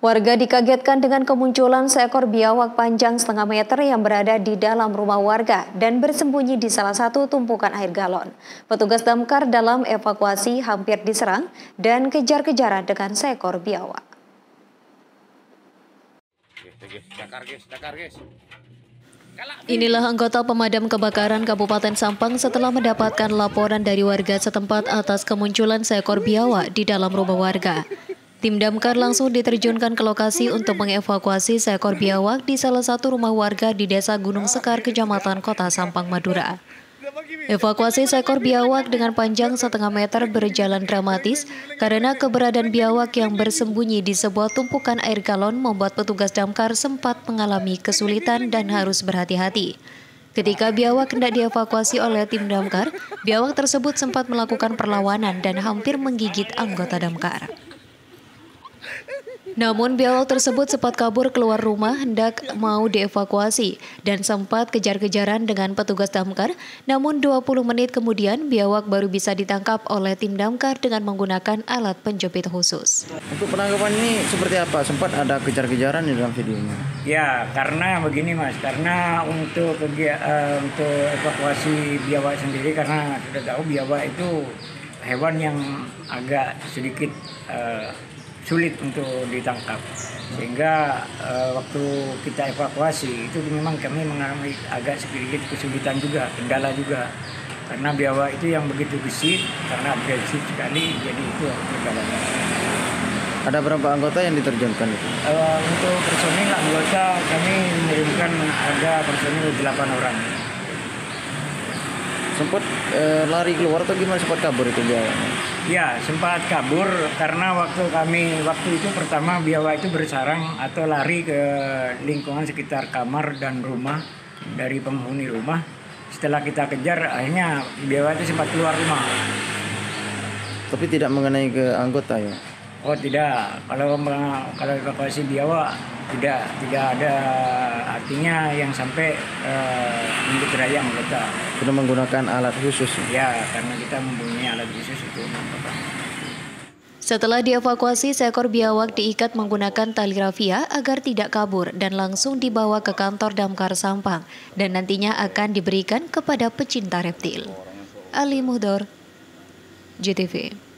Warga dikagetkan dengan kemunculan seekor biawak panjang setengah meter yang berada di dalam rumah warga dan bersembunyi di salah satu tumpukan air galon. Petugas damkar dalam evakuasi hampir diserang dan kejar-kejaran dengan seekor biawak. Inilah anggota pemadam kebakaran Kabupaten Sampang setelah mendapatkan laporan dari warga setempat atas kemunculan seekor biawak di dalam rumah warga. Tim damkar langsung diterjunkan ke lokasi untuk mengevakuasi seekor biawak di salah satu rumah warga di Desa Gunung Sekar, Kecamatan Kota Sampang, Madura. Evakuasi seekor biawak dengan panjang setengah meter berjalan dramatis karena keberadaan biawak yang bersembunyi di sebuah tumpukan air galon membuat petugas damkar sempat mengalami kesulitan dan harus berhati-hati. Ketika biawak hendak dievakuasi oleh tim damkar, biawak tersebut sempat melakukan perlawanan dan hampir menggigit anggota damkar. Namun biawak tersebut sempat kabur keluar rumah hendak mau dievakuasi dan sempat kejar-kejaran dengan petugas damkar. Namun 20 menit kemudian biawak baru bisa ditangkap oleh tim damkar dengan menggunakan alat penjepit khusus. Untuk penangkapan ini seperti apa? Sempat ada kejar-kejaran di dalam videonya? Ya, karena begini Mas, karena untuk evakuasi biawak sendiri, karena sudah tahu biawak itu hewan yang agak sedikit sulit untuk ditangkap, sehingga waktu kita evakuasi itu memang kami mengalami agak sedikit kesulitan juga, kendala juga, karena biawak itu yang begitu gesit, karena agresif sekali, jadi itu kendalanya. Ada berapa anggota yang diterjunkan itu? Untuk personil anggota kami mengirimkan ada personil 8 orang. Sempat lari keluar atau gimana, sempat kabur itu biawaknya? Ya, sempat kabur karena waktu itu pertama biawak itu bersarang atau lari ke lingkungan sekitar kamar dan rumah dari penghuni rumah. Setelah kita kejar, akhirnya biawak itu sempat keluar rumah. Tapi tidak mengenai ke anggota ya? Oh tidak, kalau evakuasi biawak tidak ada artinya yang sampai mencederai anggota. Sudah menggunakan alat khusus? Ya, karena kita mempunyai alat khusus itu. Setelah dievakuasi, seekor biawak diikat menggunakan tali rafia agar tidak kabur dan langsung dibawa ke kantor damkar Sampang dan nantinya akan diberikan kepada pecinta reptil. Ali Muhdor, JTV.